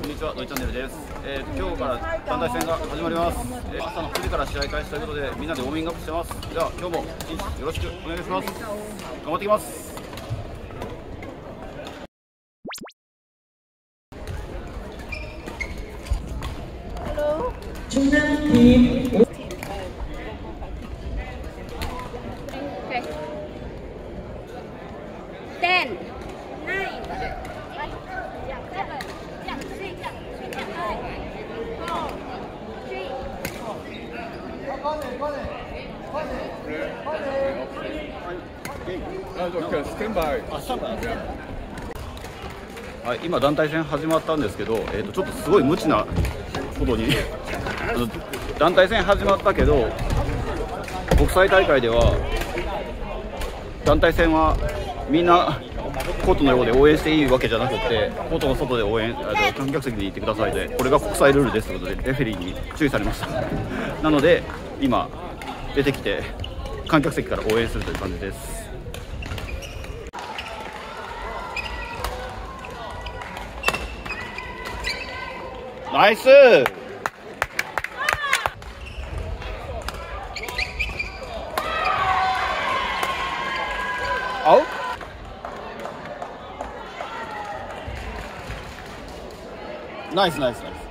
んにちは、のいチャンネルです。今日から団体戦が始まります。朝の9時から試合開始ということで、みんなでウォーミングアップしてます。では、今日も一日よろしくお願いします。頑張っていきます。 충남팀 はい、今団体戦始まったんですけど、ちょっとすごい無知なことに団体戦始まったけど、国際大会では団体戦はみんなコートの横で応援していいわけじゃなくて、コートの外で応援、観客席に行ってくださいで、これが国際ルールですということでレフェリーに注意されましたなので今出てきて観客席から応援するという感じです。ナイス。アウト。ナイスナイスナイス。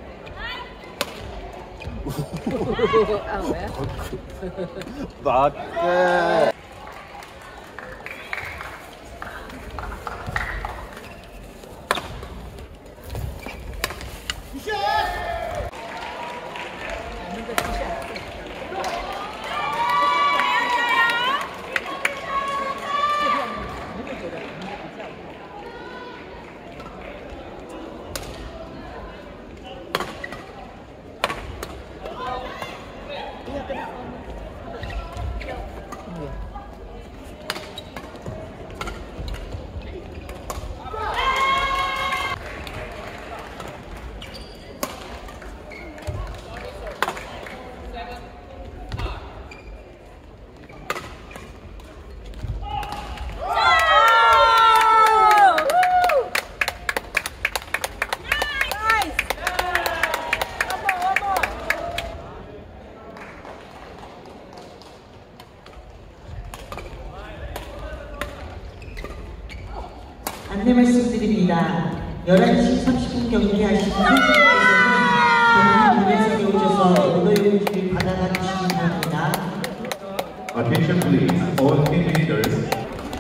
バック。 안내 말씀드립니다. 11시 30분 경기하시는 선수들께서는 경기 무대석에 오셔서 오더용지를 받아가주시기 바랍니다. Attention please, all team leaders.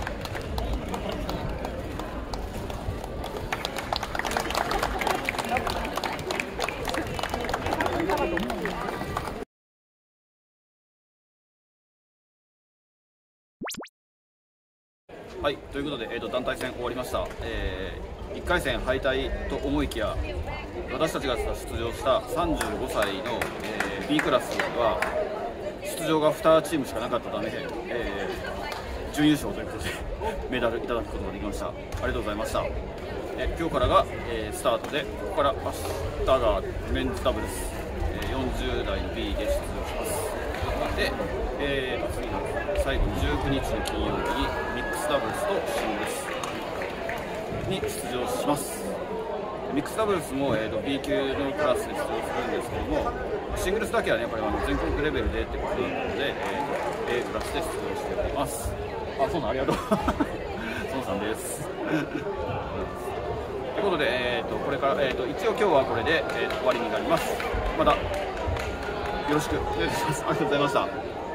はい、ということで、団体戦終わりました。1回戦敗退と思いきや、私たちが出場した35歳の、B クラスは出場が2チームしかなかったため、準優勝ということでメダルいただくことができました。ありがとうございました。今日からが、スタートで、ここから明日がメンズダブルス、40代の B で出場します。で、次の最後19日の金曜日にミックスダブルスとシングルスに出場します。ミックスダブルスも、B 級のクラスで出場するんですけども、シングルスだけはね、やっぱり全国レベルでってことなので、A クラスで出場しております。あ、そうなん、ありがとう孫さんですということで、これから、一応今日はこれで、終わりになります。またよろしくお願いします。ありがとうございました。